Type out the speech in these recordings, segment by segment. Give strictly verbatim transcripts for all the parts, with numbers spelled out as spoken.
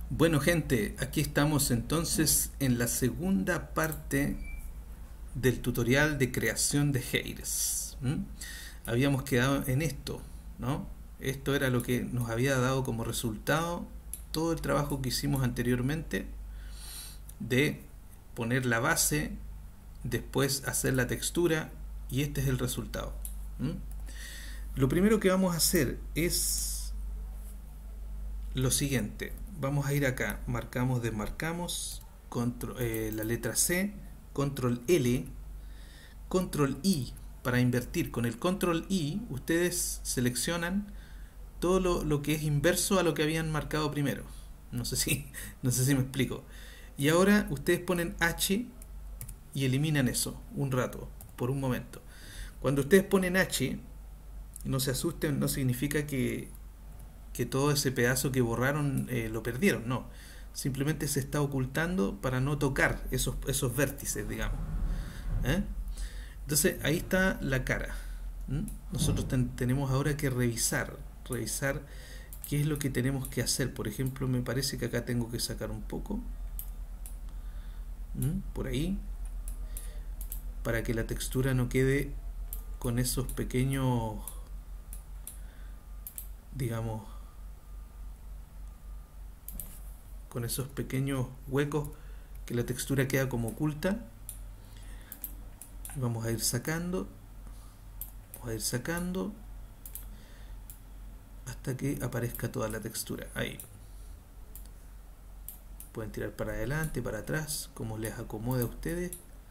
Bueno, gente, aquí estamos entonces en la segunda parte del tutorial de creación de headers. ¿m? Habíamos quedado en esto, ¿no? Esto era lo que nos había dado como resultado todo el trabajo que hicimos anteriormente de poner la base, después hacer la textura y este es el resultado. ¿m? Lo primero que vamos a hacer es lo siguiente. Vamos a ir acá, marcamos, desmarcamos, control, eh, la letra C, control L, control I para invertir. Con el control I ustedes seleccionan todo lo, lo que es inverso a lo que habían marcado primero. No sé si, no sé si me explico. Y ahora ustedes ponen H y eliminan eso un rato, por un momento. Cuando ustedes ponen H, no se asusten, no significa que que todo ese pedazo que borraron eh, lo perdieron, no. Simplemente se está ocultando para no tocar esos, esos vértices, digamos. ¿Eh? Entonces ahí está la cara. ¿Mm? Nosotros ten, tenemos ahora que revisar, revisar qué es lo que tenemos que hacer. Por ejemplo, me parece que acá tengo que sacar un poco. ¿Mm? Por ahí. Para que la textura no quede con esos pequeños, digamos, con esos pequeños huecos que la textura queda como oculta. Vamos a ir sacando, vamos a ir sacando hasta que aparezca toda la textura. Ahí pueden tirar para adelante, para atrás, como les acomode a ustedes.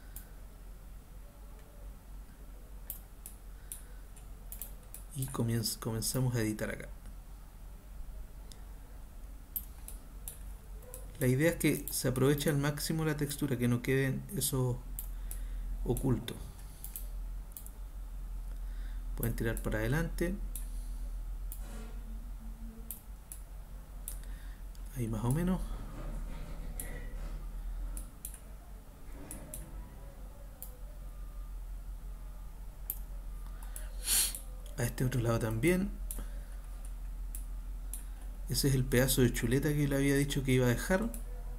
Y comienz comenzamos a editar acá. La idea es que se aproveche al máximo la textura, que no queden esos ocultos. Pueden tirar para adelante. Ahí más o menos. A este otro lado también. Ese es el pedazo de chuleta que le había dicho que iba a dejar.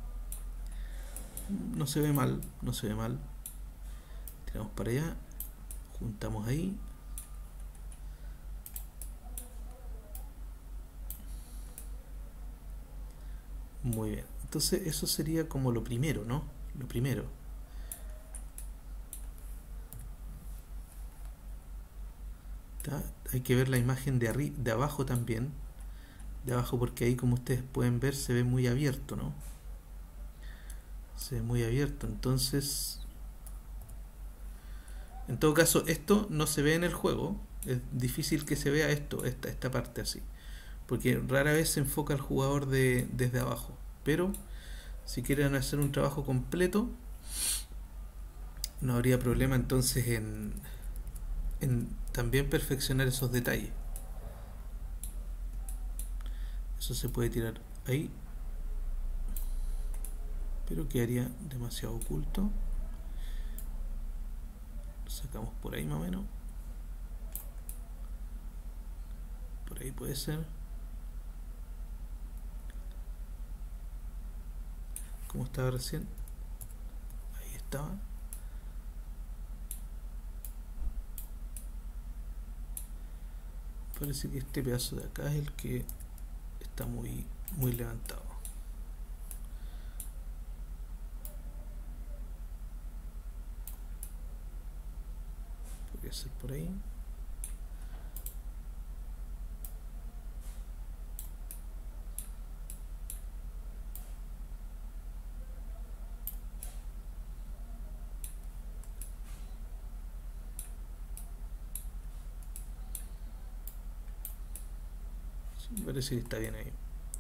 No se ve mal, no se ve mal. Tiramos para allá. Juntamos ahí. Muy bien. Entonces eso sería como lo primero, ¿no? Lo primero. ¿Tá? Hay que ver la imagen de, arri de abajo también. De abajo, porque ahí, como ustedes pueden ver, se ve muy abierto, ¿no? Se ve muy abierto. Entonces, en todo caso, esto no se ve en el juego. Es difícil que se vea esto, esta, esta parte así, porque rara vez se enfoca al jugador de, desde abajo. Pero si quieren hacer un trabajo completo, no habría problema entonces en, en también perfeccionar esos detalles. Eso se puede tirar ahí, pero quedaría demasiado oculto. Lo sacamos por ahí más o menos. Por ahí puede ser. Como estaba recién. Ahí estaba. Parece que este pedazo de acá es el que está muy, muy levantado. Podría ser por ahí. Sí, parece que está bien ahí.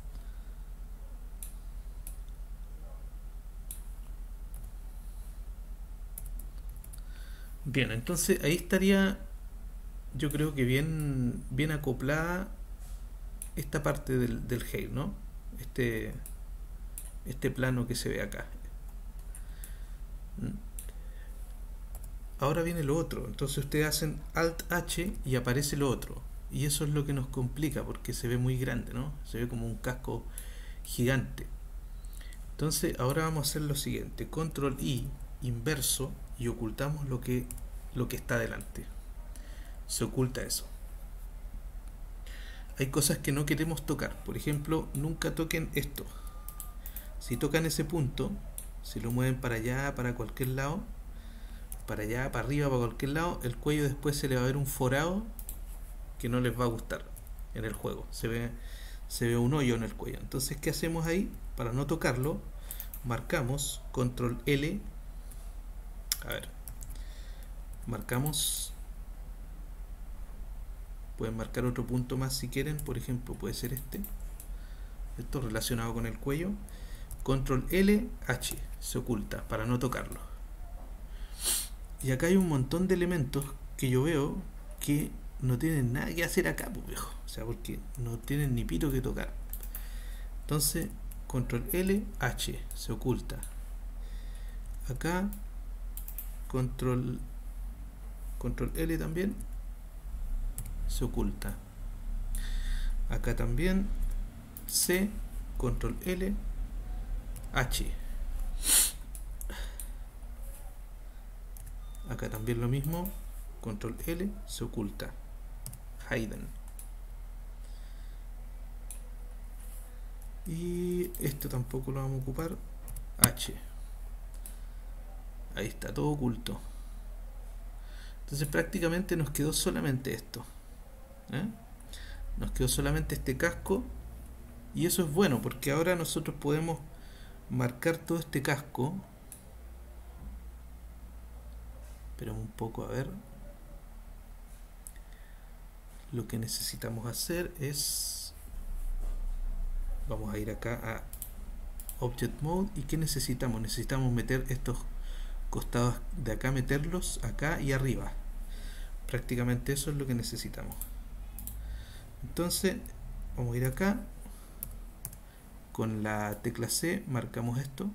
Bien, entonces ahí estaría, yo creo que bien, bien acoplada esta parte del, del head, ¿no? Este, este plano que se ve acá. Ahora viene lo otro. Entonces ustedes hacen Alt H y aparece lo otro. Y eso es lo que nos complica porque se ve muy grande, ¿no? Se ve como un casco gigante. Entonces ahora vamos a hacer lo siguiente: control I inverso y ocultamos lo que, lo que está delante. Se oculta eso. Hay cosas que no queremos tocar. Por ejemplo, nunca toquen esto. Si tocan ese punto, si lo mueven para allá, para cualquier lado, para allá, para arriba, para cualquier lado, el cuello después se le va a ver un forado que no les va a gustar en el juego. Se ve, se ve un hoyo en el cuello. Entonces, ¿qué hacemos ahí? Para no tocarlo, marcamos control L. A ver, marcamos. Pueden marcar otro punto más si quieren. Por ejemplo, puede ser este. Esto relacionado con el cuello. Control L, H, se oculta para no tocarlo. Y acá hay un montón de elementos que yo veo que no tienen nada que hacer acá, pues, viejo. O sea, porque no tienen ni pito que tocar. Entonces, control L, H, se oculta. Acá, control, control L también, se oculta. Acá también, C, control L, H. Acá también lo mismo, control L, se oculta. Hidden. Y esto tampoco lo vamos a ocupar. H. Ahí está, todo oculto. Entonces prácticamente nos quedó solamente esto. ¿Eh? Nos quedó solamente este casco. Y eso es bueno porque ahora nosotros podemos marcar todo este casco. Pero un poco, a ver. Lo que necesitamos hacer es, vamos a ir acá a Object Mode. ¿Y qué necesitamos? Necesitamos meter estos costados de acá, meterlos acá y arriba. Prácticamente eso es lo que necesitamos. Entonces vamos a ir acá, con la tecla C marcamos esto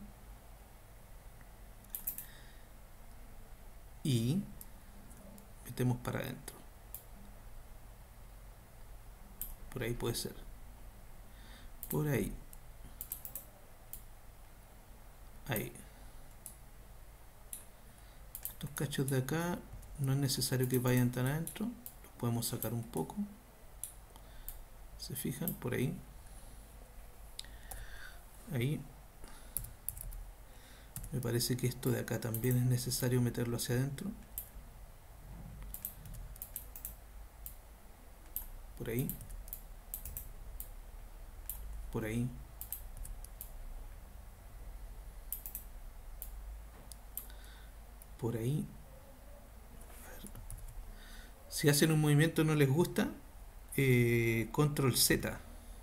y metemos para adentro. Por ahí puede ser, por ahí, ahí. Estos cachos de acá no es necesario que vayan tan adentro, los podemos sacar un poco. ¿Se fijan? Por ahí, ahí. Me parece que esto de acá también es necesario meterlo hacia adentro. Por ahí, por ahí, por ahí. A ver. Si hacen un movimiento y no les gusta, eh, control Z,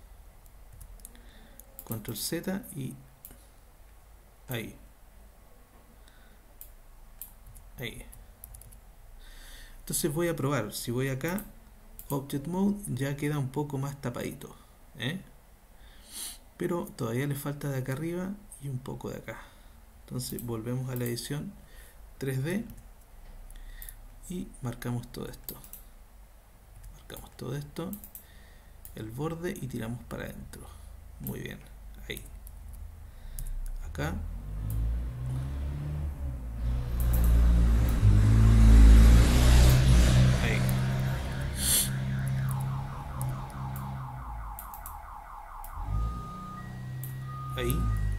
control Z y ahí, ahí. Entonces voy a probar. Si voy acá, Object Mode, ya queda un poco más tapadito, ¿eh? Pero todavía le falta de acá arriba y un poco de acá. Entonces volvemos a la edición tres D y marcamos todo esto. Marcamos todo esto, el borde, y tiramos para adentro. Muy bien, ahí. Acá. Ahí. Ahí.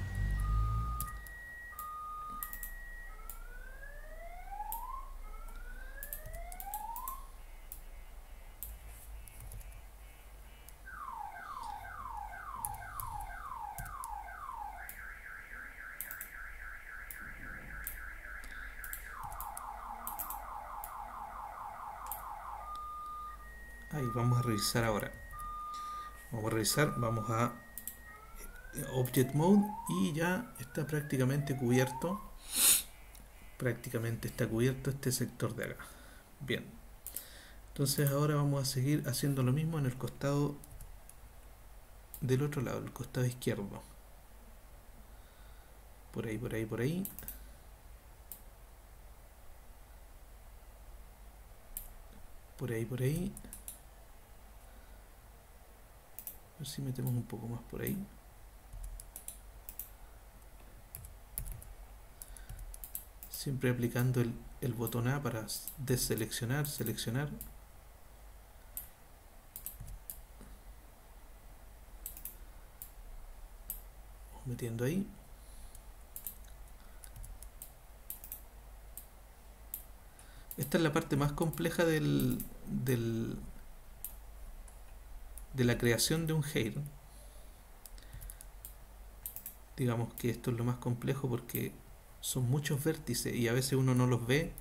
Ahí, vamos a revisar ahora. Vamos a revisar, vamos a Object Mode y ya está prácticamente cubierto. Prácticamente está cubierto este sector de acá. Bien. Entonces ahora vamos a seguir haciendo lo mismo en el costado del otro lado, el costado izquierdo. Por ahí, por ahí, por ahí. Por ahí, por ahí. A ver si metemos un poco más por ahí. siempre aplicando el, el botón A para deseleccionar, seleccionar. Metiendo ahí. Esta es la parte más compleja del, del, de la creación de un hair. Digamos que esto es lo más complejo porque son muchos vértices y a veces uno no los ve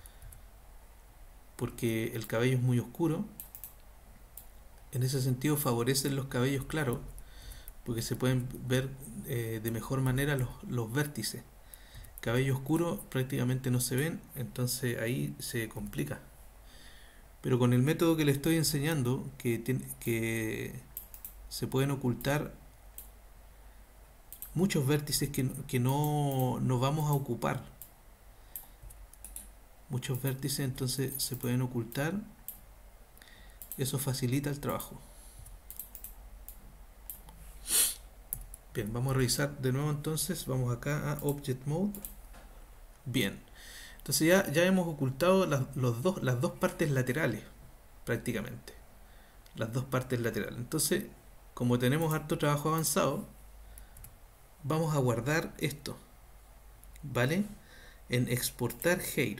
porque el cabello es muy oscuro. En ese sentido favorecen los cabellos claros porque se pueden ver eh, de mejor manera los, los vértices. Cabello oscuro prácticamente no se ven, entonces ahí se complica. Pero con el método que le estoy enseñando, que, tiene, que se pueden ocultar muchos vértices que, que no, no vamos a ocupar. Muchos vértices entonces se pueden ocultar. Eso facilita el trabajo. Bien, vamos a revisar de nuevo entonces. Vamos acá a Object Mode. Bien. Entonces ya, ya hemos ocultado las, los dos, las dos partes laterales, prácticamente. Las dos partes laterales. Entonces, como tenemos harto trabajo avanzado, vamos a guardar esto. ¿Vale? En exportar hair.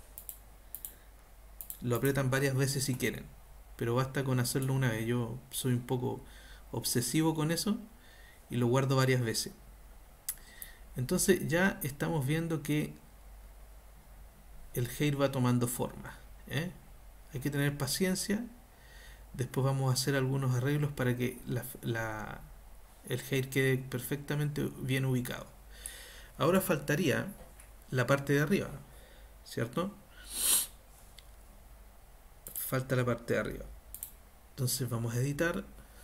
Lo aprietan varias veces si quieren, pero basta con hacerlo una vez. Yo soy un poco obsesivo con eso y lo guardo varias veces. Entonces ya estamos viendo que el hair va tomando forma, ¿eh? Hay que tener paciencia. Después vamos a hacer algunos arreglos para que la, la, el hair quede perfectamente bien ubicado. Ahora faltaría la parte de arriba, ¿cierto? Falta la parte de arriba. Entonces vamos a editar.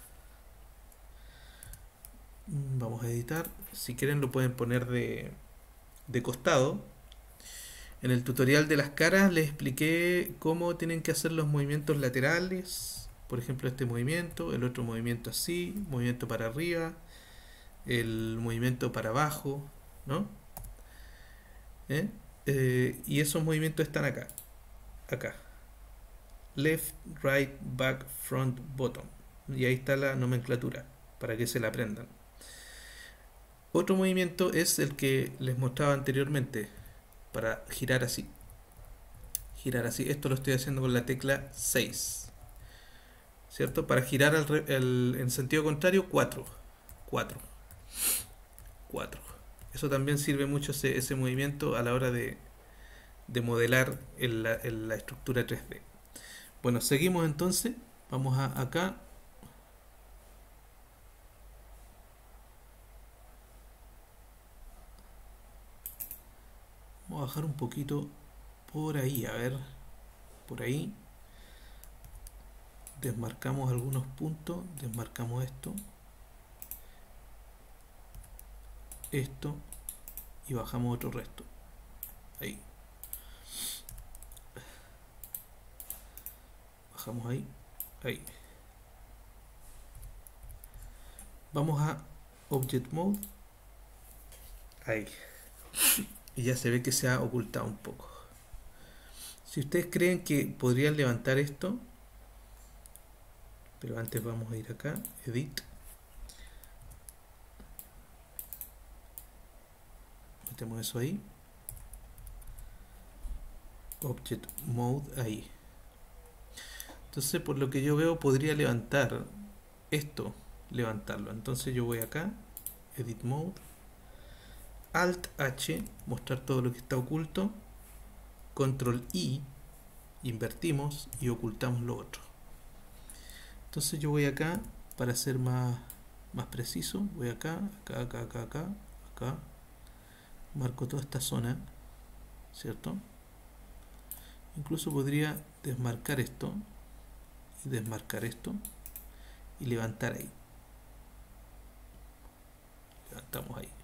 Vamos a editar. Si quieren lo pueden poner de, de costado. En el tutorial de las caras les expliqué cómo tienen que hacer los movimientos laterales. Por ejemplo, este movimiento, el otro movimiento así, movimiento para arriba, el movimiento para abajo, ¿no? ¿Eh? Eh, y esos movimientos están acá. Acá. Left, right, back, front, bottom. Y ahí está la nomenclatura para que se la aprendan. Otro movimiento es el que les mostraba anteriormente, para girar así. Girar así. Esto lo estoy haciendo con la tecla seis. ¿Cierto? Para girar al, el, en sentido contrario, cuatro. cuatro. cuatro. Eso también sirve mucho ese, ese movimiento a la hora de, de modelar en la, en la estructura tres D. Bueno, seguimos entonces. Vamos a acá. Vamos a bajar un poquito por ahí, a ver. Por ahí. Desmarcamos algunos puntos. Desmarcamos esto. Esto. Y bajamos otro resto. Ahí. Bajamos ahí. Ahí. Vamos a Object Mode. Ahí. Y ya se ve que se ha ocultado un poco. Si ustedes creen que podrían levantar esto, pero antes vamos a ir acá, Edit. Metemos eso ahí. Object Mode ahí. Entonces, por lo que yo veo, podría levantar esto, levantarlo. Entonces yo voy acá, Edit Mode, Alt H, mostrar todo lo que está oculto, Control I, invertimos y ocultamos lo otro. Entonces yo voy acá, para ser más, más preciso, voy acá, acá, acá, acá, acá, acá, marco toda esta zona, ¿cierto? Incluso podría desmarcar esto, y desmarcar esto, y levantar ahí. Levantamos ahí.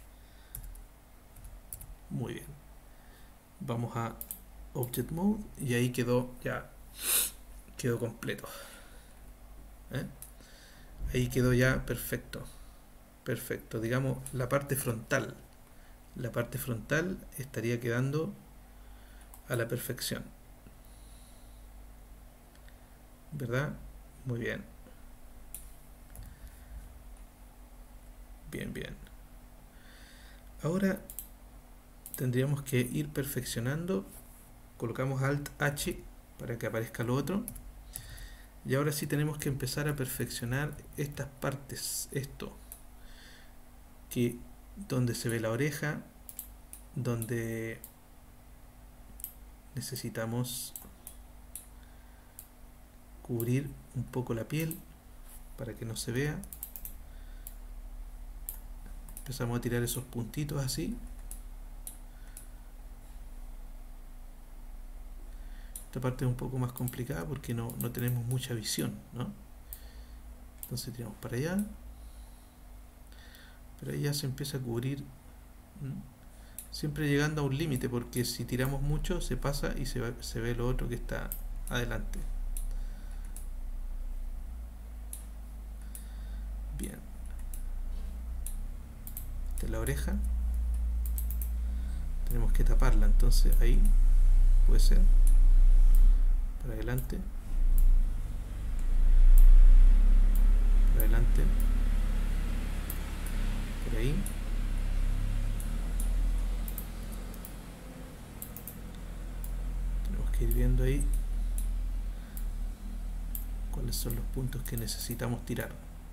Muy bien. Vamos a Object Mode y ahí quedó ya quedó completo. ¿Eh? Ahí quedó ya perfecto. Perfecto. Digamos la parte frontal. la parte frontal estaría quedando a la perfección, ¿verdad? Muy bien, bien, bien. Ahora tendríamos que ir perfeccionando. Colocamos Alt H para que aparezca lo otro. Y ahora sí tenemos que empezar a perfeccionar estas partes. Esto, que donde se ve la oreja, donde necesitamos cubrir un poco la piel para que no se vea. Empezamos a tirar esos puntitos así. Esta parte es un poco más complicada porque no, no tenemos mucha visión, ¿no? Entonces tiramos para allá. Pero ahí ya se empieza a cubrir. ¿Mm? Siempre llegando a un límite, porque si tiramos mucho se pasa y se, va, se ve lo otro que está adelante. Bien. Esta es la oreja. Tenemos que taparla, entonces ahí puede ser. Para adelante. Para adelante. Por ahí. Tenemos que ir viendo ahí cuáles son los puntos que necesitamos tirar.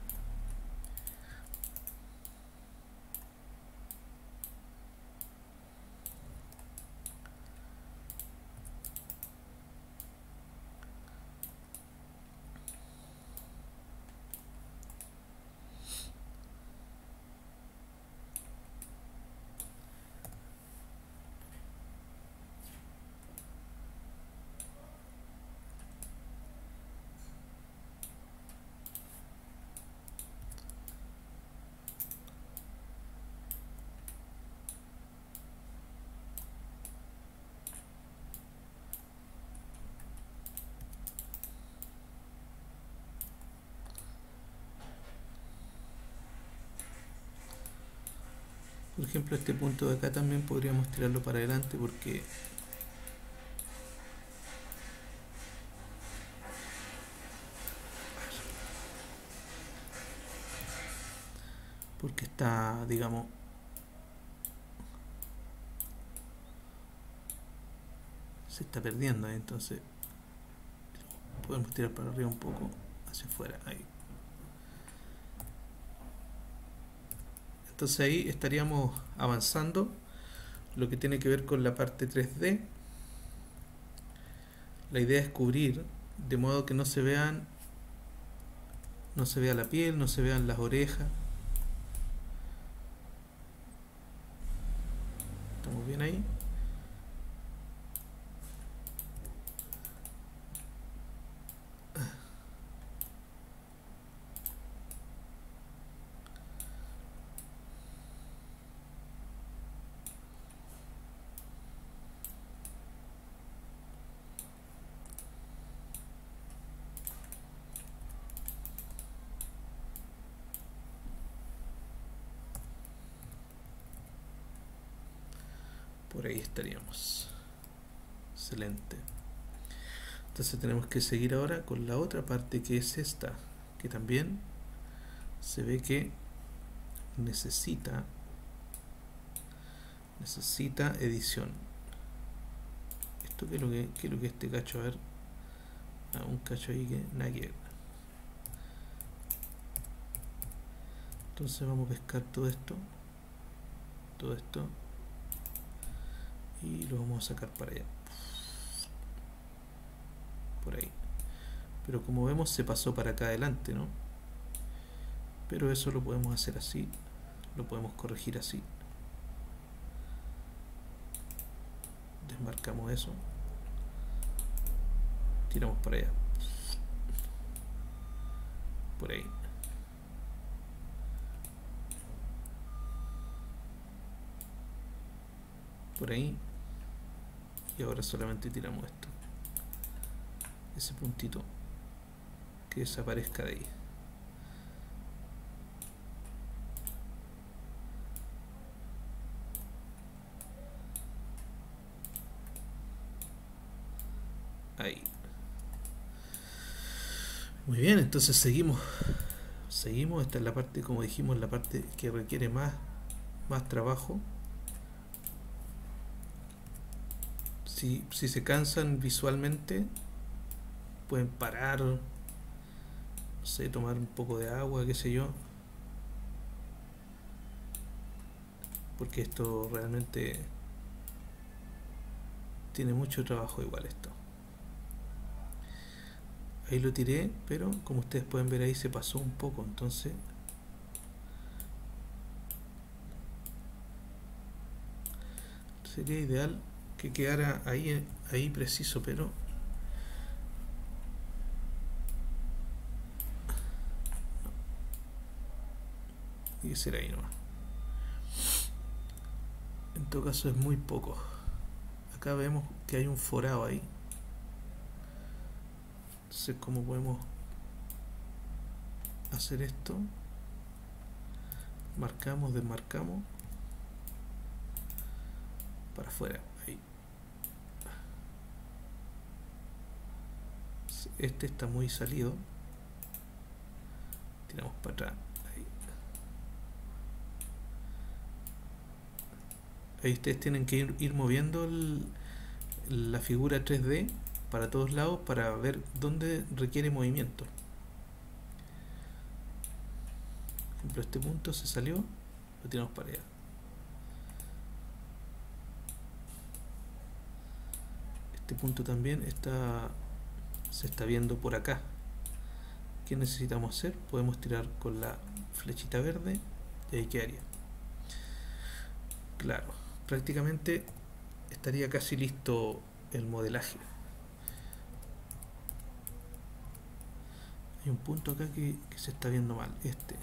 Por ejemplo, este punto de acá también podríamos tirarlo para adelante porque porque está, digamos, se está perdiendo, ¿eh? Entonces podemos tirar para arriba un poco, hacia afuera, ahí. Entonces ahí estaríamos avanzando lo que tiene que ver con la parte tres D. La idea es cubrir de modo que no se vean, no se vea la piel, no se vean las orejas. ¿Estamos bien ahí? Por ahí estaríamos. Excelente. Entonces tenemos que seguir ahora con la otra parte, que es esta, que también se ve que necesita necesita edición. Esto que es lo que, que, es lo que este cacho, a ver, ah, un cacho ahí que nada que ver. Entonces vamos a pescar todo esto, todo esto, y lo vamos a sacar para allá, por ahí. Pero como vemos se pasó para acá adelante, ¿no? Pero eso lo podemos hacer así, lo podemos corregir así. Desmarcamos eso, tiramos para allá, por ahí. Por ahí. Y ahora solamente tiramos esto, ese puntito, que desaparezca de ahí. Ahí. Muy bien, entonces seguimos. Seguimos, esta es la parte, como dijimos, la parte que requiere más, más trabajo. Si, si se cansan visualmente, pueden parar, no sé, tomar un poco de agua, qué sé yo. Porque esto realmente tiene mucho trabajo igual esto. Ahí lo tiré, pero como ustedes pueden ver ahí se pasó un poco, entonces sería ideal que quedara ahí, ahí preciso, pero tiene que ser ahí nomás. En todo caso es muy poco. Acá vemos que hay un forado ahí. Entonces, ¿cómo podemos hacer esto? Marcamos, desmarcamos para afuera. Ahí. Este está muy salido. Tiramos para atrás. Ahí. Ahí ustedes tienen que ir, ir moviendo el, la figura tres D para todos lados para ver dónde requiere movimiento. Por ejemplo, este punto se salió, lo tiramos para allá. Este punto también está, se está viendo por acá. ¿Qué necesitamos hacer? Podemos tirar con la flechita verde y ahí quedaría. Claro, prácticamente estaría casi listo el modelaje. Hay un punto acá que, que se está viendo mal, este.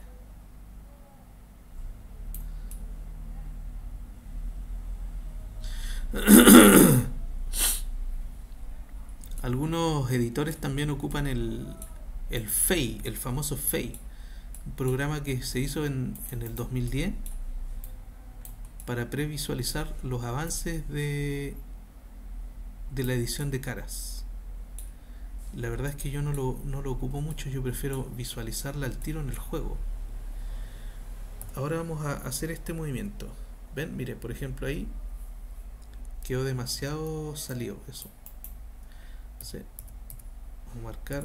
Algunos editores también ocupan el, el F E I, el famoso F E I, un programa que se hizo en, en el dos mil diez para previsualizar los avances de, de la edición de caras. La verdad es que yo no lo, no lo ocupo mucho, yo prefiero visualizarla al tiro en el juego. Ahora vamos a hacer este movimiento. Ven, mire, por ejemplo ahí quedó demasiado salido eso. Entonces, vamos a marcar.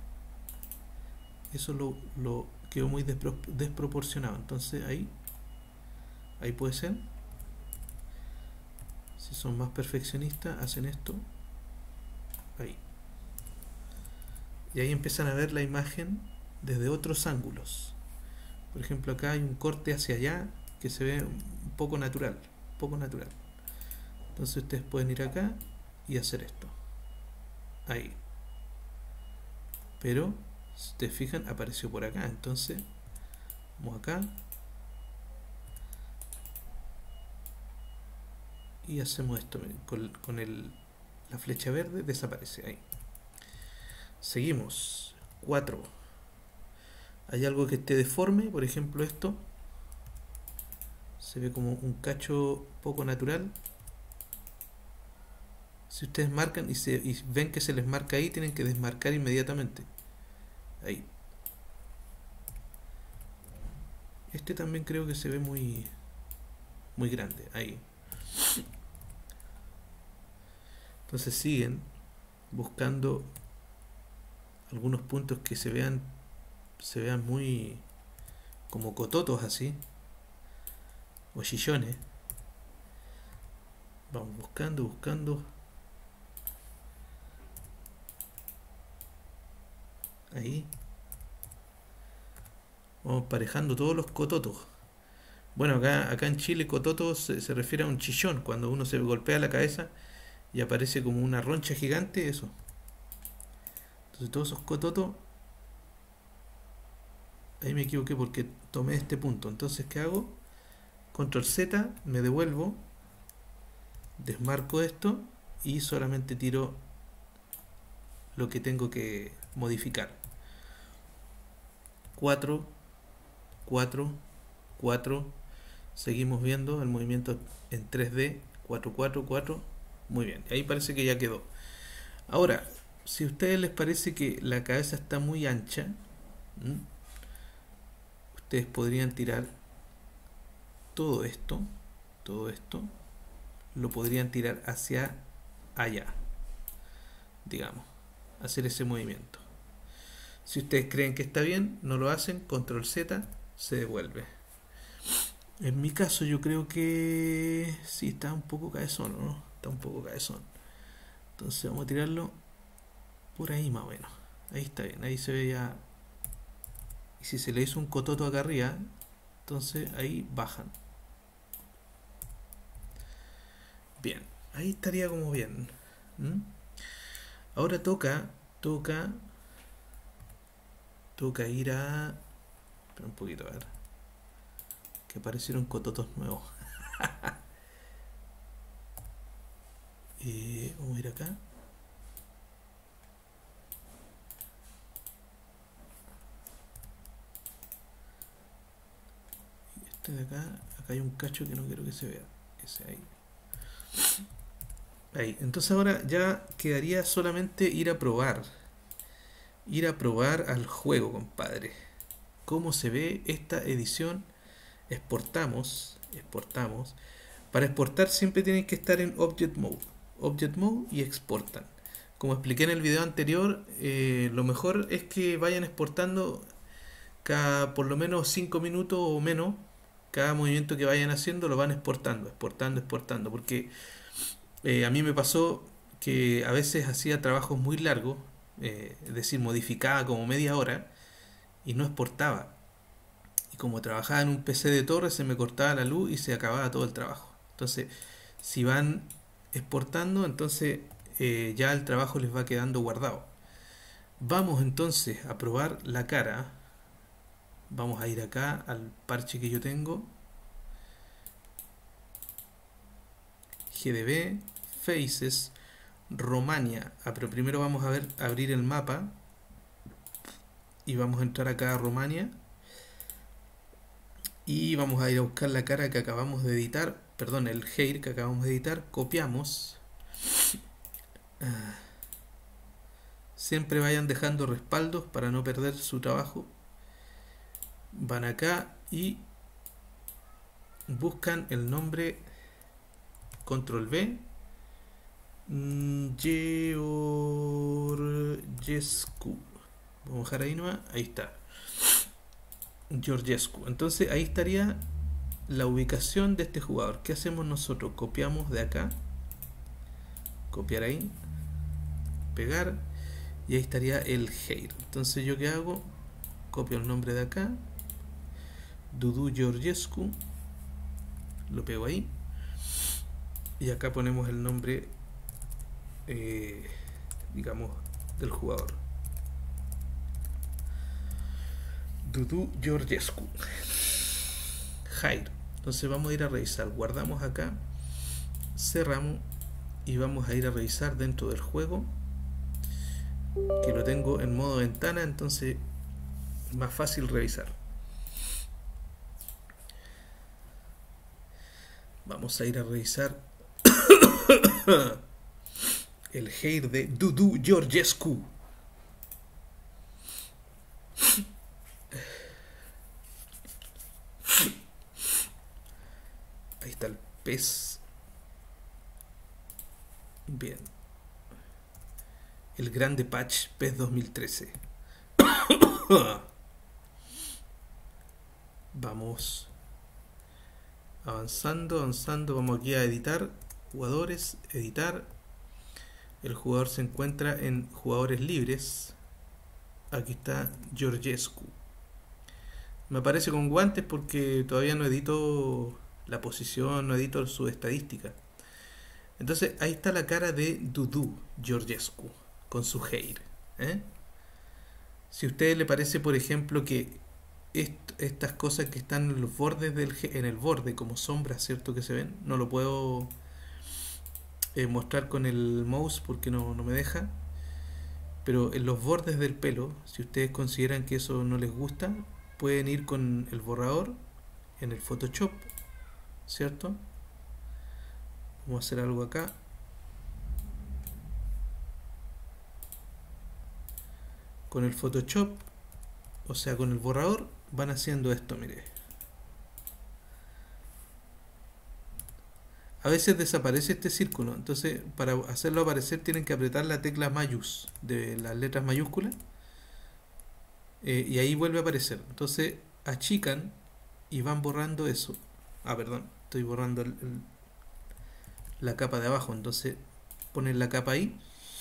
Eso lo, lo quedó muy despro, desproporcionado. Entonces ahí, ahí puede ser. Si son más perfeccionistas, hacen esto. Ahí. Y ahí empiezan a ver la imagen desde otros ángulos. Por ejemplo, acá hay un corte hacia allá que se ve un poco natural, un poco natural. Entonces ustedes pueden ir acá y hacer esto. Ahí. Pero, si ustedes fijan, apareció por acá. Entonces, vamos acá. Y hacemos esto. Con, con el, la flecha verde desaparece. Ahí. Seguimos. cuatro. Hay algo que esté deforme, por ejemplo esto. Se ve como un cacho poco natural. Si ustedes marcan y, se, y ven que se les marca ahí, tienen que desmarcar inmediatamente. Ahí. Este también creo que se ve muy, muy grande. Ahí. Entonces siguen buscando algunos puntos que se vean, se vean muy como cototos así, o chillones. Vamos buscando, buscando. Ahí. Vamos emparejando todos los cototos. Bueno, acá, acá en Chile cototo se, se refiere a un chillón, cuando uno se golpea la cabeza y aparece como una roncha gigante, eso. Entonces todos esos cototos, ahí me equivoqué porque tomé este punto. Entonces, ¿qué hago? Control Z, me devuelvo, desmarco esto y solamente tiro lo que tengo que modificar. cuatro, cuatro, cuatro. Seguimos viendo el movimiento en tres D. cuatro, cuatro, cuatro. Muy bien, ahí parece que ya quedó. Ahora, si a ustedes les parece que la cabeza está muy ancha, ¿m? ustedes podrían tirar todo esto, todo esto, lo podrían tirar hacia allá, digamos, hacer ese movimiento. Si ustedes creen que está bien, no lo hacen, control Z, se devuelve. En mi caso yo creo que sí está un poco cabezón, ¿no? Está un poco cabezón. Entonces vamos a tirarlo por ahí más o menos. Ahí está bien, ahí se ve ya. Y si se le hizo un cototo acá arriba, entonces ahí bajan. Bien, ahí estaría como bien. ¿Mm? Ahora toca, toca, toca ir a... Espera un poquito, a ver. Que aparecieron cototos nuevos. eh, vamos a ir acá. Este de acá, acá hay un cacho que no quiero que se vea. Ese ahí. Ahí. Entonces ahora ya quedaría solamente ir a probar. Ir a probar al juego, compadre. Cómo se ve esta edición. Exportamos. Exportamos. Para exportar siempre tienen que estar en Object Mode. Object Mode y exportan. Como expliqué en el video anterior, eh, lo mejor es que vayan exportando cada por lo menos cinco minutos o menos. Cada movimiento que vayan haciendo lo van exportando, exportando, exportando. Porque eh, a mí me pasó que a veces hacía trabajos muy largos, eh, es decir, modificaba como media hora y no exportaba. Y como trabajaba en un P C de torre, se me cortaba la luz y se acababa todo el trabajo. Entonces, si van exportando, entonces eh, ya el trabajo les va quedando guardado. Vamos entonces a probar la cara. Vamos a ir acá al parche que yo tengo. G D B, Faces, Romania. Ah, pero primero vamos a ver, abrir el mapa. Y vamos a entrar acá a Romania. Y vamos a ir a buscar la cara que acabamos de editar. Perdón, el hair que acabamos de editar. Copiamos. Ah. Siempre vayan dejando respaldos para no perder su trabajo. Van acá y buscan el nombre, control V, Georgescu. Vamos a dejar ahí nomás, ahí está, Georgescu. Entonces ahí estaría la ubicación de este jugador. ¿Qué hacemos nosotros? Copiamos de acá, copiar ahí, pegar, y ahí estaría el hair. Entonces yo qué hago, copio el nombre de acá, Dudu Georgescu, lo pego ahí y acá ponemos el nombre, eh, digamos, del jugador, Dudu Georgescu, Jair. Entonces vamos a ir a revisar, guardamos acá, cerramos y vamos a ir a revisar dentro del juego, que lo tengo en modo ventana, entonces es más fácil revisar. Vamos a ir a revisar el hair de Dudu Georgescu. Ahí está el pez. Bien. El grande patch PES dos mil trece. Vamos avanzando, avanzando. Vamos aquí a editar. Jugadores, editar. El jugador se encuentra en jugadores libres. Aquí está Georgescu. Me aparece con guantes porque todavía no edito la posición, no edito su estadística. Entonces ahí está la cara de Dudu Georgescu con su hair, ¿eh? Si a ustedes le parece, por ejemplo, que est estas cosas que están en los bordes del en el borde como sombras, ¿cierto? Que se ven, no lo puedo eh, mostrar con el mouse porque no, no me deja. Pero en los bordes del pelo, si ustedes consideran que eso no les gusta, pueden ir con el borrador en el Photoshop, ¿cierto? Vamos a hacer algo acá. con el Photoshop, o sea con el borrador, van haciendo esto, mire. A veces desaparece este círculo, entonces para hacerlo aparecer tienen que apretar la tecla mayús de las letras mayúsculas, eh, y ahí vuelve a aparecer. Entonces achican y van borrando eso. Ah, perdón, estoy borrando el, el, la capa de abajo, entonces ponen la capa ahí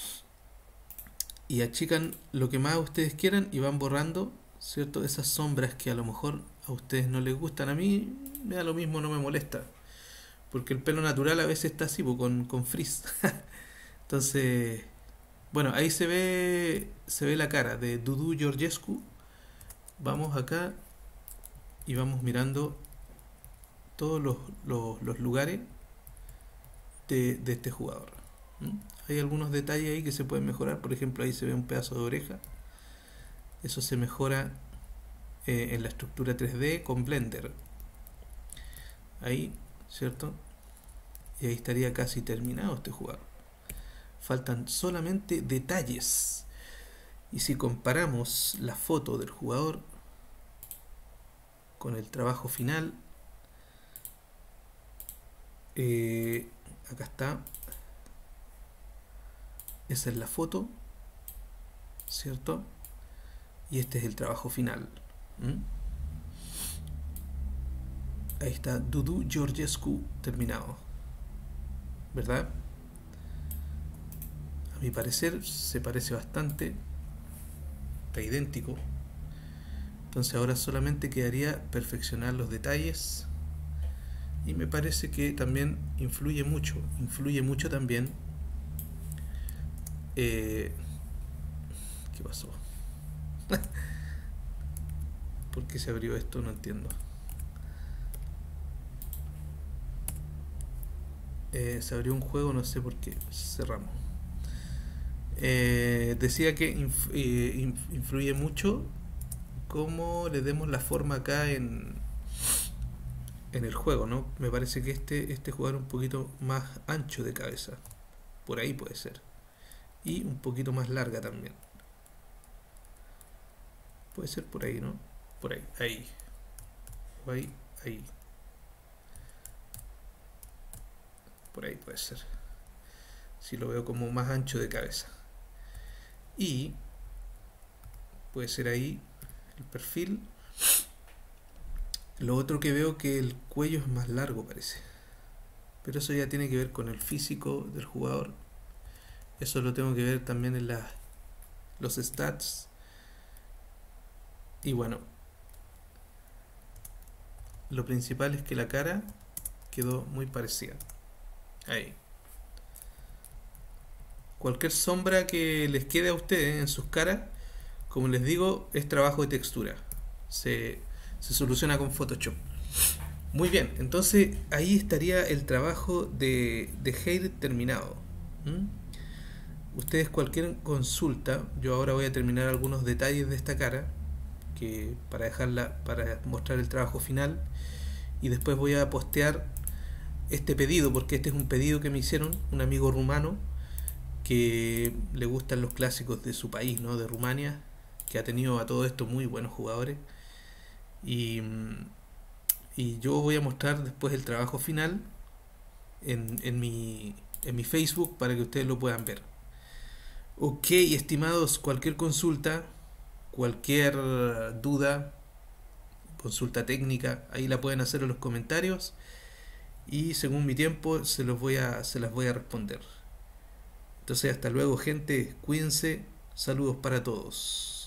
y achican lo que más ustedes quieran y van borrando, ¿cierto? Esas sombras que a lo mejor a ustedes no les gustan. A mí me da lo mismo, no me molesta, porque el pelo natural a veces está así, con, con frizz. Entonces, bueno, ahí se ve se ve la cara de Dudu Georgescu. Vamos acá y vamos mirando todos los, los, los lugares de, de este jugador. ¿Mm? Hay algunos detalles ahí que se pueden mejorar. Por ejemplo, ahí se ve un pedazo de oreja. Eso se mejora eh, en la estructura tres D con Blender. Ahí, ¿cierto? Y ahí estaría casi terminado este jugador. Faltan solamente detalles. Y si comparamos la foto del jugador con el trabajo final, eh, acá está, esa es la foto, ¿cierto? Y este es el trabajo final. ¿Mm? Ahí está Dudu Georgescu terminado, ¿verdad? A mi parecer se parece bastante, está idéntico. Entonces ahora solamente quedaría perfeccionar los detalles, y me parece que también influye mucho, influye mucho también. Eh, ¿Qué pasó? ¿Por qué se abrió esto? No entiendo. Eh, se abrió un juego, no sé por qué. Cerramos. Eh, decía que inf eh, influye mucho cómo le demos la forma acá en, en el juego, ¿no? Me parece que este, este jugador un poquito más ancho de cabeza. Por ahí puede ser. Y un poquito más larga también. Puede ser por ahí, ¿no? Por ahí, ahí. O ahí, ahí. Por ahí puede ser. Si lo veo como más ancho de cabeza. Y puede ser ahí el perfil. Lo otro que veo que el cuello es más largo, parece. Pero eso ya tiene que ver con el físico del jugador. Eso lo tengo que ver también en la, los stats. Y bueno, lo principal es que la cara quedó muy parecida. Ahí. Cualquier sombra que les quede a ustedes en sus caras, como les digo, es trabajo de textura. Se, se soluciona con Photoshop. Muy bien, entonces ahí estaría el trabajo de, de Hair terminado. ¿Mm? Ustedes cualquier consulta, yo ahora voy a terminar algunos detalles de esta cara, que para dejarla, para mostrar el trabajo final, y después voy a postear este pedido, porque este es un pedido que me hicieron un amigo rumano que le gustan los clásicos de su país, ¿no? De Rumania, que ha tenido a todo esto muy buenos jugadores, y, y yo voy a mostrar después el trabajo final en, en, mi, en mi Facebook para que ustedes lo puedan ver. Ok, estimados, cualquier consulta, cualquier duda, consulta técnica, ahí la pueden hacer en los comentarios y según mi tiempo se los voy a, se las voy a responder. Entonces hasta luego, gente, cuídense, saludos para todos.